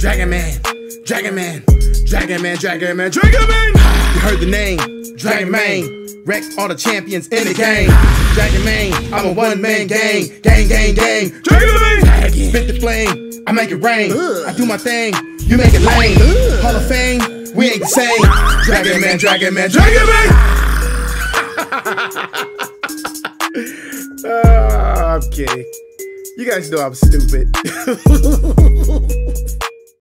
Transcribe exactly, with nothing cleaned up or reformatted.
Dragon Man, Dragon Man, Dragon Man, Dragon Man, Dragon Man. You heard the name, Dragon Man. Wrecks all the champions in the game. Dragon Man, I'm a one-man gang. Gang, gang, gang. Dragon Man. Spit the flame, I make it rain. I do my thing, you make it lame. Hall of Fame, we ain't the same. Dragon Man, Dragon Man, Dragon Man. Oh, I'm kidding. You guys know I'm stupid.